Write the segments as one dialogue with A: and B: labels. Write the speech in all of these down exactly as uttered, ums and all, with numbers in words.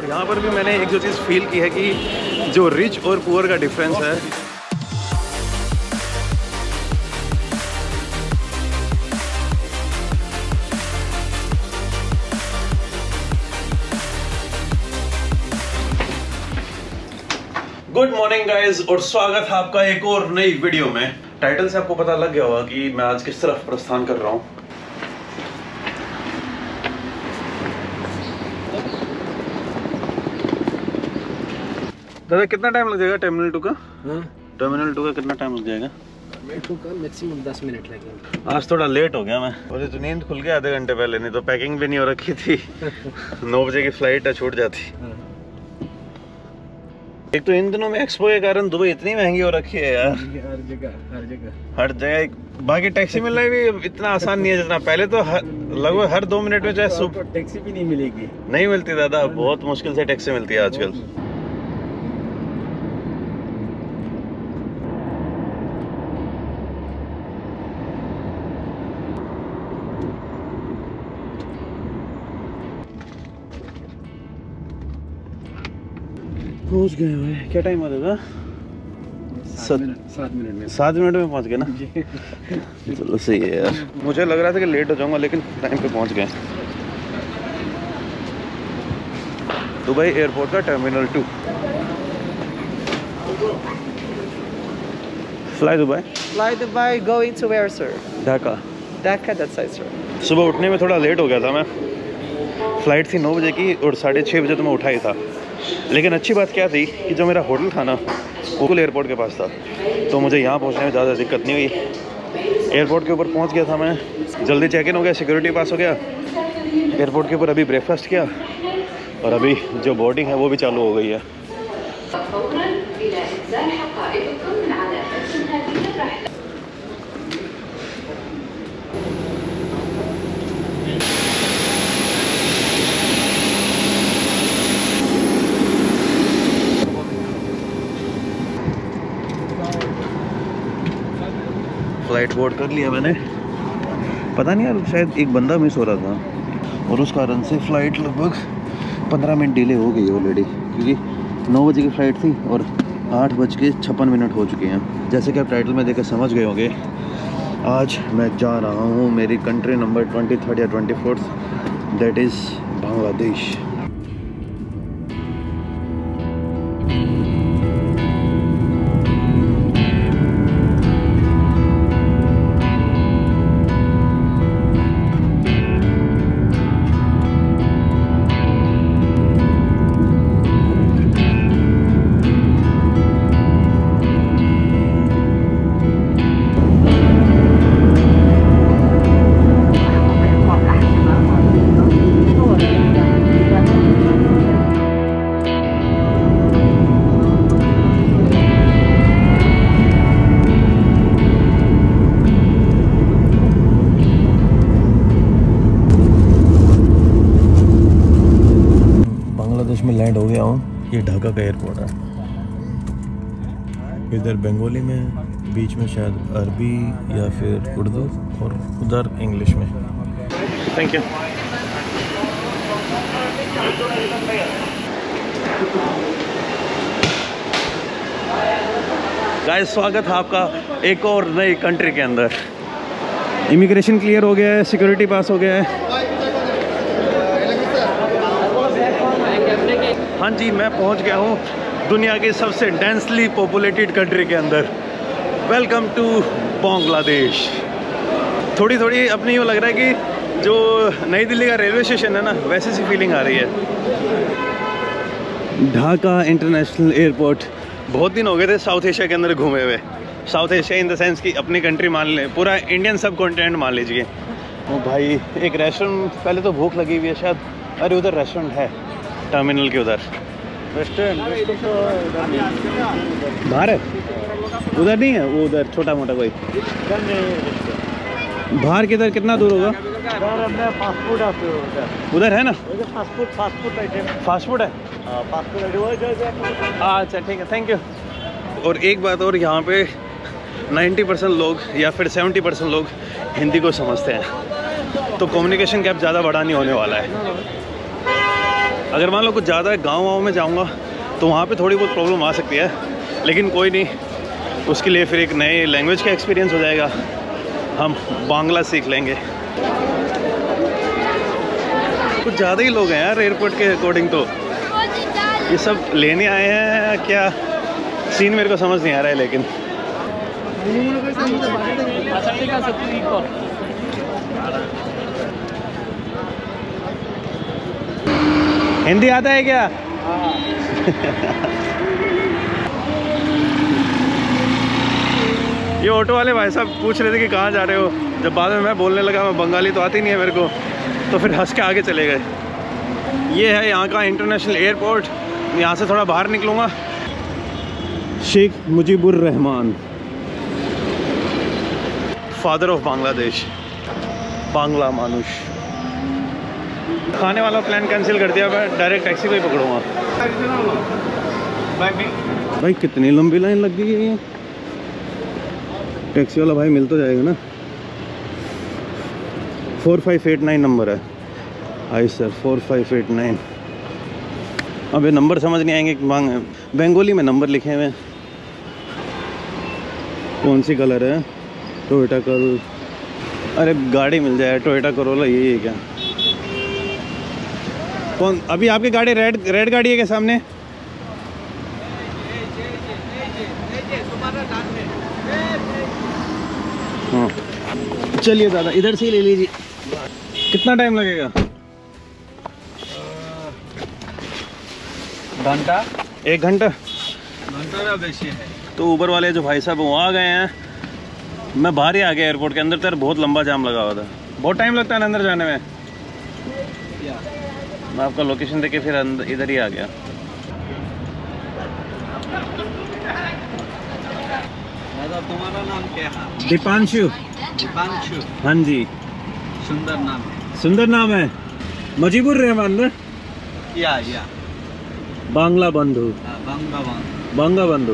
A: और यहाँ पर भी मैंने एक जो चीज़ फील की है कि जो रिच और पुअर का डिफरेंस है। गुड मॉर्निंग गाइज और स्वागत है आपका एक और नई वीडियो में। टाइटल से आपको पता लग गया होगा कि मैं आज किस तरफ प्रस्थान कर रहा हूँ। दादा कितना टाइम लग जाएगा टर्मिनल टू का? टर्मिनल टू का कितना टाइम लग जाएगा?
B: टू का मैक्सिमम दस मिनट लगेंगे।
A: आज थोड़ा लेट हो गया मैं, मुझे तो नींद खुल गया आधे घंटे पहले, नहीं तो पैकिंग भी नहीं हो रखी थी। नौ बजे की फ्लाइट है, छूट जाती। एक तो इन दिनों में एक्सपो के कारण दुबई इतनी महंगी हो रखी है यार,
B: हर जगह हर जगह
A: हर जगह। बाकी टैक्सी मिलना भी इतना आसान नहीं है जितना पहले। तो लगभग हर दो मिनट में चाहे सुबह
B: टैक्सी भी नहीं मिलेगी,
A: नहीं मिलती दादा, बहुत मुश्किल से टैक्सी मिलती है आजकल। पहुंच गए हुए, क्या टाइम होगा?
B: सात मिनट में
A: सात मिनट में पहुंच गए ना। चलो सही है यार, मुझे लग रहा था कि लेट हो जाऊंगा लेकिन टाइम पे पहुंच गए। दुबई एयरपोर्ट का terminal two. Fly Dubai.
C: Fly Dubai, going to where, sir?
A: Dhaka.
C: Dhaka, that side, sir.
A: सुबह उठने में थोड़ा लेट हो गया था मैं, फ्लाइट थी नौ बजे की और साढ़े छः बजे तो मैं उठा ही था। लेकिन अच्छी बात क्या थी कि जो मेरा होटल था ना वो एयरपोर्ट के पास था, तो मुझे यहाँ पहुँचने में ज़्यादा दिक्कत नहीं हुई। एयरपोर्ट के ऊपर पहुँच गया था मैं, जल्दी चेक इन हो गया, सिक्योरिटी पास हो गया। एयरपोर्ट के ऊपर अभी ब्रेकफास्ट किया और अभी जो बोर्डिंग है वो भी चालू हो गई है। फ्लाइट बोर्ड कर लिया मैंने। पता नहीं यार, शायद एक बंदा मिस हो रहा था और उस कारण से फ़्लाइट लगभग पंद्रह मिनट डिले हो गई ऑलरेडी, क्योंकि नौ बजे की फ़्लाइट थी और आठ बज के छप्पन मिनट हो चुके हैं। जैसे कि आप टाइटल में देखकर समझ गए होंगे, आज मैं जा रहा हूँ मेरी कंट्री नंबर ट्वेंटी थर्ड या twenty fourth, that is Bangladesh. में लैंड हो गया हूँ। ये ढाका का एयरपोर्ट है। इधर बंगाली में, बीच में शायद अरबी या फिर उर्दू और उधर इंग्लिश में। Thank you. गाइस स्वागत है आपका एक और नई कंट्री के अंदर। इमिग्रेशन क्लियर हो गया है, सिक्योरिटी पास हो गया है। हाँ जी, मैं पहुंच गया हूँ दुनिया की सबसे डेंसली पॉपुलेटेड कंट्री के अंदर। Welcome to Bangladesh. थोड़ी थोड़ी अपनी यूँ लग रहा है कि जो नई दिल्ली का रेलवे स्टेशन है ना, वैसे सी फीलिंग आ रही है। Dhaka international airport. बहुत दिन हो गए थे साउथ एशिया के अंदर घूमे हुए। South Asia in the sense कि अपनी कंट्री मान लें, पूरा इंडियन सब कॉन्टिनेंट मान लीजिए। ओ भाई, एक रेस्टोरेंट, पहले तो भूख लगी हुई है शायद। अरे उधर रेस्टोरेंट है टर्मिनल के उधर। रेस्टोरेंट बाहर है, उधर नहीं है, वो उधर छोटा मोटा कोई बाहर किधर, कितना दूर होगा? फास्ट फूड उधर है ना? Fast food fast food fast food है। अच्छा ठीक है, थैंक यू। और एक बात और, यहाँ पे नब्बे परसेंट लोग या फिर सत्तर परसेंट लोग हिंदी को समझते हैं, तो कम्युनिकेशन गैप ज़्यादा बड़ा नहीं होने वाला है। अगर मान लो कुछ ज़्यादा गाँव वाँव में जाऊँगा तो वहाँ पे थोड़ी बहुत प्रॉब्लम आ सकती है, लेकिन कोई नहीं, उसके लिए फिर एक नए लैंग्वेज का एक्सपीरियंस हो जाएगा, हम बांग्ला सीख लेंगे। कुछ ज़्यादा ही लोग हैं यार एयरपोर्ट के अकॉर्डिंग, तो ये सब लेने आए हैं क्या सीन मेरे को समझ नहीं आ रहा है। लेकिन हिंदी आता है क्या? ये ऑटो वाले भाई साहब पूछ रहे थे कि कहाँ जा रहे हो, जब बाद में मैं बोलने लगा मैं बंगाली तो आती नहीं है मेरे को, तो फिर हंस के आगे चले गए। ये है यहाँ का इंटरनेशनल एयरपोर्ट। यहाँ से थोड़ा बाहर निकलूँगा। शेख मुजीबुर रहमान, फादर ऑफ बांग्लादेश, बांग्ला मानुष। खाने वाला प्लान कैंसिल कर दिया, मैं डायरेक्ट टैक्सी को ही पकड़ूंगा। भाई कितनी लंबी लाइन लग गई है, ये टैक्सी वाला भाई मिल तो जाएगा ना। Four five eight nine number है। आई sir four five eight nine. अब ये नंबर समझ नहीं आएंगे, मांग बंगाली में नंबर लिखे हुए हैं। कौन सी कलर है? टोयोटा कल, अरे गाड़ी मिल जाए टोयोटा करोला, यही है क्या? कौन अभी आपकी गाड़ी रेड रेड गाड़ी है क्या सामने? हाँ चलिए दादा इधर से ही ले लीजिए। कितना टाइम लगेगा?
B: घंटा,
A: एक घंटा
B: घंटा बेसी है।
A: तो ऊबर वाले जो भाई साहब वो आ गए हैं, मैं बाहर ही आ गया एयरपोर्ट के अंदर। तो बहुत लंबा जाम लगा हुआ था, बहुत टाइम लगता है ना अंदर जाने में। मैं आपका लोकेशन देके फिर अंदर इधर ही आ गया।
B: दादा तुम्हारा नाम क्या है?
A: दीपांशु।
B: दीपांशु,
A: हाँ जी,
B: सुंदर नाम है।
A: सुंदर नाम है। मुजीबुर रहमान ना?
B: या या
A: बांग्ला बंधु,
B: बांग्ला बंधु,
A: बांग्ला बंधु।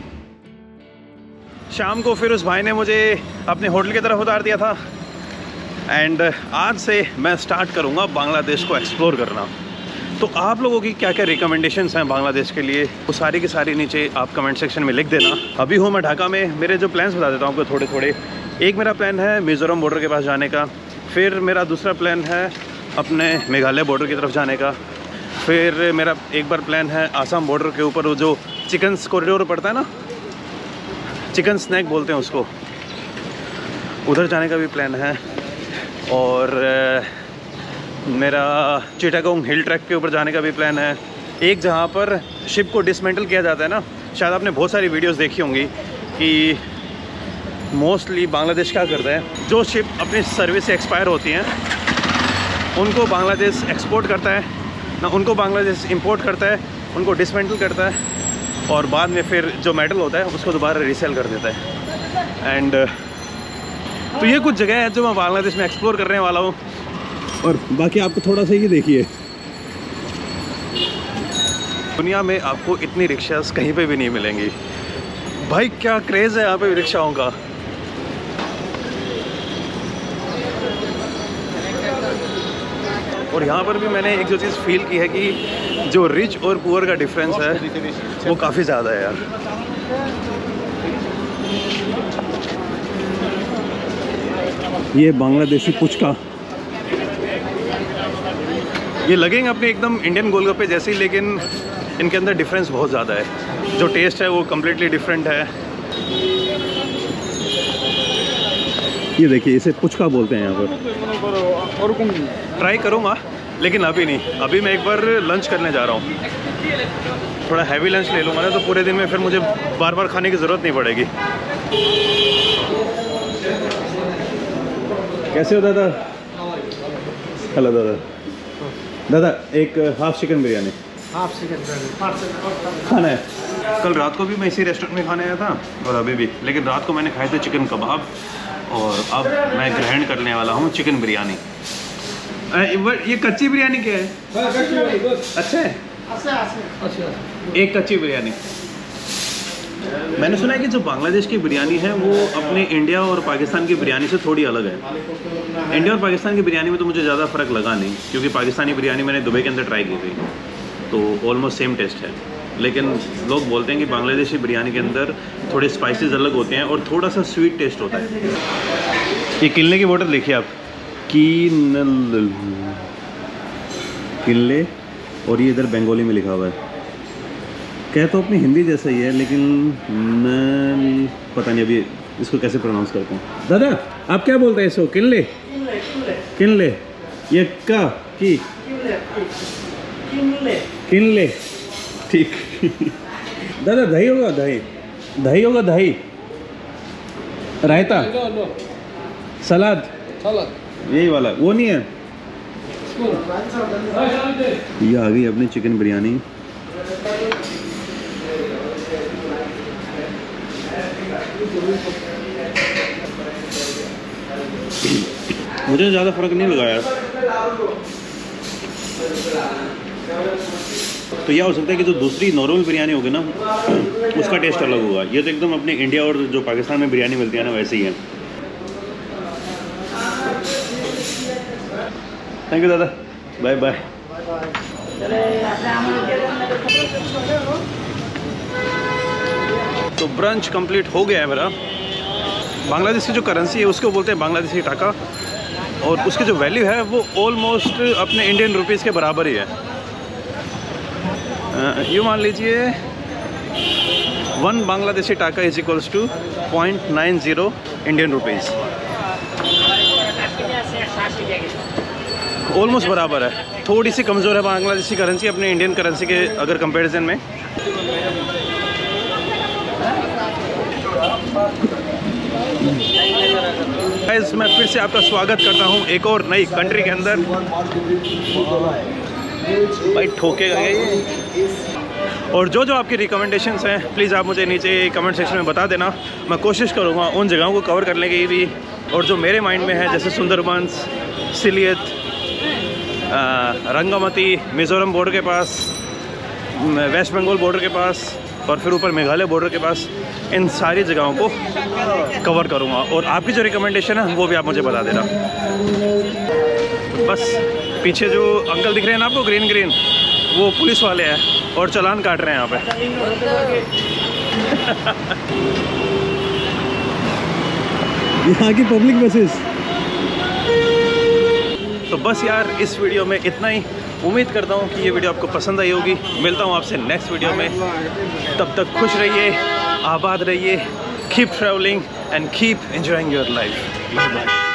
A: शाम को फिर उस भाई ने मुझे अपने होटल की तरफ उतार दिया था। एंड आज से मैं स्टार्ट करूँगा बांग्लादेश को एक्सप्लोर करना। तो आप लोगों की क्या क्या रिकमेंडेशंस हैं बांग्लादेश के लिए, वो सारी की सारी नीचे आप कमेंट सेक्शन में लिख देना। अभी हूँ मैं ढाका में। मेरे जो प्लान्स बता देता हूँ आपको थोड़े थोड़े। एक मेरा प्लान है मिज़ोरम बॉर्डर के पास जाने का। फिर मेरा दूसरा प्लान है अपने मेघालय बॉर्डर की तरफ जाने का। फिर मेरा एक बार प्लान है आसाम बॉर्डर के ऊपर वो जो चिकन कॉरिडोर पड़ता है ना, चिकन स्नैक बोलते हैं उसको, उधर जाने का भी प्लान है। और मेरा चिटागोंग हिल ट्रैक के ऊपर जाने का भी प्लान है। एक जहाँ पर शिप को डिसमेंटल किया जाता है ना, शायद आपने बहुत सारी वीडियोस देखी होंगी कि मोस्टली बांग्लादेश क्या करता है, जो शिप अपनी सर्विस से एक्सपायर होती हैं उनको बांग्लादेश एक्सपोर्ट करता है ना, उनको बांग्लादेश इंपोर्ट करता है, उनको डिसमेंटल करता है और बाद में फिर जो मेटल होता है उसको दोबारा रीसेल कर देता है। एंड तो ये कुछ जगह है जो मैं बांग्लादेश में एक्सप्लोर करने वाला हूँ। और बाकी आपको थोड़ा सा ये देखिए, दुनिया में आपको इतनी रिक्शास कहीं पे भी नहीं मिलेंगी। भाई क्या क्रेज़ है यहाँ पे रिक्शाओं का। और यहाँ पर भी मैंने एक जो चीज़ फील की है कि जो रिच और पुअर का डिफरेंस है वो काफ़ी ज़्यादा है यार। ये बांग्लादेशी पुचका, ये लगेंगे अपने एकदम इंडियन गोलगप्पे जैसे ही, लेकिन इनके अंदर डिफरेंस बहुत ज़्यादा है। जो टेस्ट है वो कम्प्लीटली डिफरेंट है। ये देखिए इसे पुचका बोलते हैं यहाँ पर। और ट्राई करूँगा लेकिन अभी नहीं, अभी मैं एक बार लंच करने जा रहा हूँ। थोड़ा हैवी लंच ले लूँगा ना तो पूरे दिन में फिर मुझे बार बार खाने की ज़रूरत नहीं पड़ेगी। कैसे हो दादा? हेलो दादा। दादा एक half chicken biryani.
B: Half chicken biryani
A: खाना है। कल रात को भी मैं इसी रेस्टोरेंट में खाने आया था और अभी भी, लेकिन रात को मैंने खाए थे चिकन कबाब और अब मैं ग्रहण करने वाला हूँ चिकन बिरयानी। ये कच्ची बिरयानी क्या है? अच्छा है, एक कच्ची बिरयानी। मैंने सुना है कि जो बांग्लादेश की बिरयानी है वो अपने इंडिया और पाकिस्तान की बिरयानी से थोड़ी अलग है। इंडिया और पाकिस्तान की बिरयानी में तो मुझे ज़्यादा फ़र्क लगा नहीं, क्योंकि पाकिस्तानी बिरयानी मैंने दुबई के अंदर ट्राई की थी तो ऑलमोस्ट सेम टेस्ट है। लेकिन लोग बोलते हैं कि बांग्लादेशी बिरयानी के अंदर थोड़े स्पाइसेस अलग होते हैं और थोड़ा सा स्वीट टेस्ट होता है। ये किले की बोतल देखिए आप, की किले, और ये इधर बंगाली में लिखा हुआ है। कह तो अपनी हिंदी जैसा ही है लेकिन न, पता नहीं अभी इसको कैसे प्रोनाउंस करते हैं। दादा आप क्या बोलते हैं इसको? किले किले ये का की किले, ठीक। दादा दही होगा, दही दही होगा, दही रायता सलाद यही वाला वो नहीं है। ये आ गई अपनी चिकन बिरयानी। मुझे ज़्यादा फर्क नहीं लगा यार। तो यह हो सकता है कि जो दूसरी नॉर्मल बिरयानी होगी ना उसका टेस्ट अलग होगा। ये तो एकदम अपने इंडिया और जो पाकिस्तान में बिरयानी मिलती है ना वैसे ही है। थैंक यू दादा, बाय बाय। तो ब्रंच कंप्लीट हो गया है मेरा। बांग्लादेश की जो करेंसी है उसको बोलते हैं बांग्लादेशी टाका, और उसकी जो वैल्यू है वो ऑलमोस्ट अपने इंडियन रुपीस के बराबर ही है। यूँ मान लीजिए one Bangladeshi taka is equals to point nine zero Indian rupees. Almost बराबर है, थोड़ी सी कमज़ोर है बांग्लादेशी करेंसी अपने इंडियन करेंसी के अगर कंपैरिजन में। गाइस मैं फिर से आपका स्वागत करता हूं एक और नई कंट्री के अंदर। भाई ठोकेगा ये। और जो जो आपकी रिकमेंडेशंस हैं प्लीज़ आप मुझे नीचे कमेंट सेक्शन में बता देना। मैं कोशिश करूँगा उन जगहों को कवर करने की भी, और जो मेरे माइंड में है जैसे सुंदरबंस, सिलियत, रंगामती, मिज़ोरम बॉर्डर के पास, वेस्ट बंगाल बॉर्डर के पास, और फिर ऊपर मेघालय बॉर्डर के पास, इन सारी जगहों को कवर करूँगा। और आपकी जो रिकमेंडेशन है वो भी आप मुझे बता देना। बस पीछे जो अंकल दिख रहे हैं ना आपको ग्रीन ग्रीन, वो पुलिस वाले हैं और चालान काट रहे हैं यहाँ पे। यहाँ की पब्लिक बसेस। तो बस यार इस वीडियो में इतना ही। उम्मीद करता हूँ कि ये वीडियो आपको पसंद आई होगी। मिलता हूँ आपसे नेक्स्ट वीडियो में, तब तक खुश रहिए, आबाद रहिए, keep travelling and keep enjoying your life. Bye.